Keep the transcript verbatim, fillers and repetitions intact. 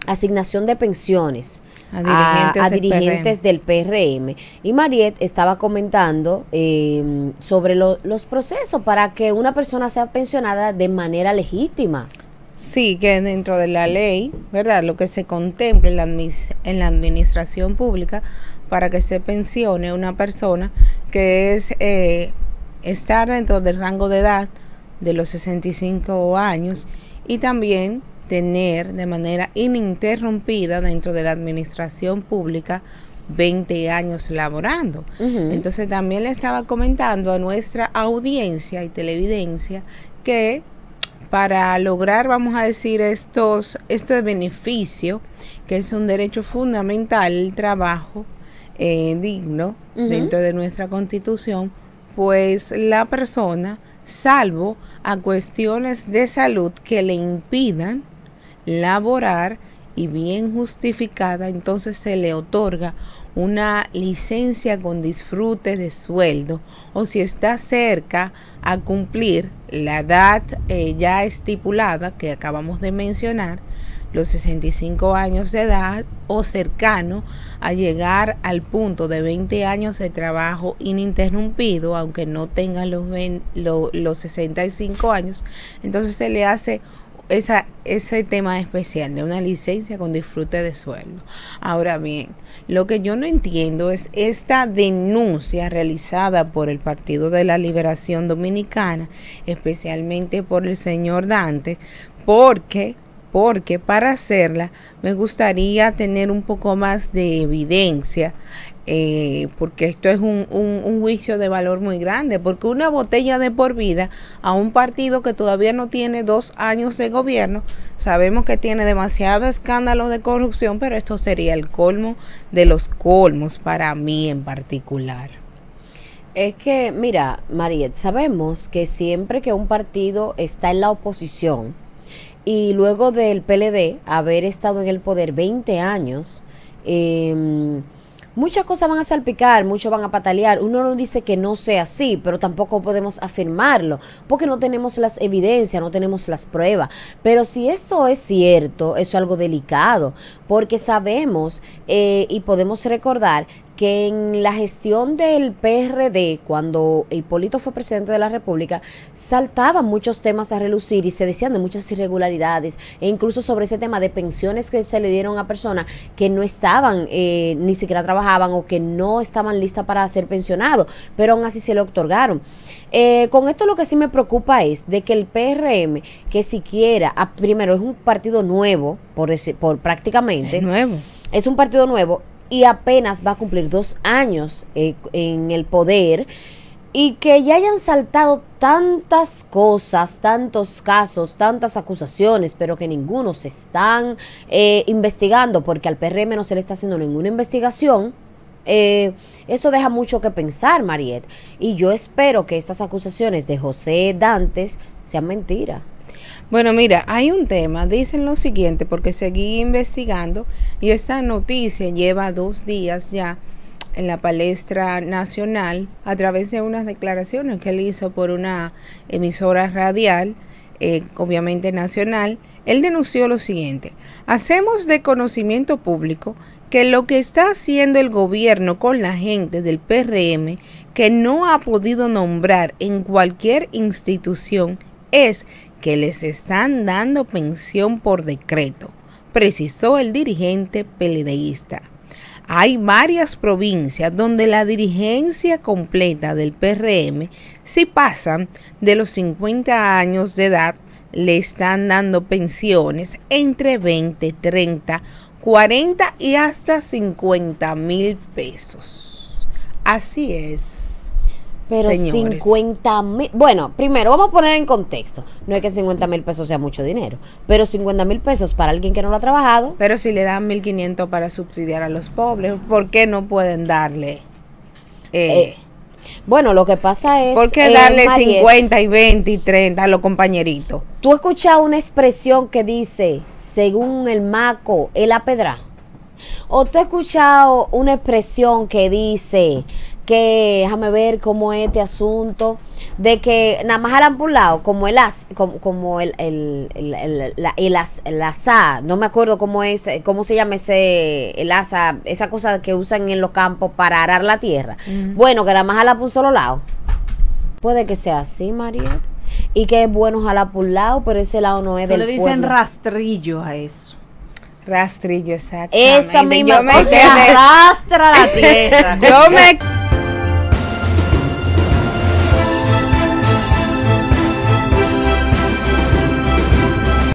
asignación de pensiones a dirigentes, a, a dirigentes del P R M. Y Mariette estaba comentando eh, sobre lo, los procesos para que una persona sea pensionada de manera legítima. Sí, que dentro de la ley, ¿verdad? Lo que se contempla en la, en la administración pública para que se pensione una persona que es eh, estar dentro del rango de edad de los sesenta y cinco años y también tener de manera ininterrumpida dentro de la administración pública veinte años laborando. Uh-huh. Entonces también le estaba comentando a nuestra audiencia y televidencia que para lograr, vamos a decir, estos, estos beneficios, que es un derecho fundamental, el trabajo eh, digno uh-huh. dentro de nuestra Constitución, pues la persona, salvo a cuestiones de salud que le impidan laborar y bien justificada, entonces se le otorga una licencia con disfrute de sueldo, o si está cerca a cumplir la edad eh, ya estipulada que acabamos de mencionar, los sesenta y cinco años de edad, o cercano a llegar al punto de veinte años de trabajo ininterrumpido, aunque no tenga los, veinte, lo, los sesenta y cinco años, entonces se le hace Esa, ese tema especial de una licencia con disfrute de sueldo. Ahora bien, lo que yo no entiendo es esta denuncia realizada por el Partido de la Liberación Dominicana, especialmente por el señor Dante, porque, porque para hacerla me gustaría tener un poco más de evidencia, Eh, porque esto es un, un, un juicio de valor muy grande, porque una botella de por vida a un partido que todavía no tiene dos años de gobierno, sabemos que tiene demasiado escándalo de corrupción, pero esto sería el colmo de los colmos para mí en particular. Es que, mira, Mariette, sabemos que siempre que un partido está en la oposición y luego del P L D haber estado en el poder veinte años, eh, muchas cosas van a salpicar, muchos van a patalear. Uno no dice que no sea así, pero tampoco podemos afirmarlo, porque no tenemos las evidencias, no tenemos las pruebas. Pero si esto es cierto, eso es algo delicado, porque sabemos eh, y podemos recordar que en la gestión del P R D, cuando Hipólito fue presidente de la República, saltaban muchos temas a relucir y se decían de muchas irregularidades, e incluso sobre ese tema de pensiones que se le dieron a personas que no estaban, eh, ni siquiera trabajaban o que no estaban listas para ser pensionados, pero aún así se le otorgaron. Eh, con esto lo que sí me preocupa es de que el P R M, que siquiera, a, primero es un partido nuevo, por, decir, por prácticamente, es nuevo, es un partido nuevo, y apenas va a cumplir dos años eh, en el poder, y que ya hayan saltado tantas cosas, tantos casos, tantas acusaciones, pero que ninguno se están eh, investigando, porque al P R M no se le está haciendo ninguna investigación. Eh, eso deja mucho que pensar, Mariette, y yo espero que estas acusaciones de José Dantes sean mentiras. Bueno, mira, hay un tema, dicen lo siguiente, porque seguí investigando y esta noticia lleva dos días ya en la palestra nacional a través de unas declaraciones que él hizo por una emisora radial, eh, obviamente nacional. Él denunció lo siguiente: hacemos de conocimiento público que lo que está haciendo el gobierno con la gente del P R M que no ha podido nombrar en cualquier institución es que les están dando pensión por decreto, precisó el dirigente peledeísta. Hay varias provincias donde la dirigencia completa del P R M, si pasan de los cincuenta años de edad, le están dando pensiones entre veinte, treinta, cuarenta y hasta cincuenta mil pesos. Así es. Pero señores, cincuenta mil, bueno, primero vamos a poner en contexto, no es que cincuenta mil pesos sea mucho dinero, pero cincuenta mil pesos para alguien que no lo ha trabajado. Pero si le dan mil quinientos para subsidiar a los pobres, ¿por qué no pueden darle? Eh, eh, bueno, lo que pasa es... ¿Por qué eh, darle Mariette, cincuenta y veinte y treinta a los compañeritos? ¿Tú has escuchado una expresión que dice, según el maco, el apedra? ¿O tú has escuchado una expresión que dice... que déjame ver cómo es este asunto, de que nada más jalan por un lado, como el as, como, como el, el, el, el, la, el, as, el asa, no me acuerdo cómo es, cómo se llama ese, el asa, esa cosa que usan en los campos para arar la tierra. Uh-huh. Bueno, que nada más jala por un solo lado. Puede que sea así, María. Y que es bueno jalar por un lado, pero ese lado no es eso del le dicen pueblo. Rastrillo a eso. Rastrillo, exacto. Esa misma yo me porque arrastra la tierra. Yo me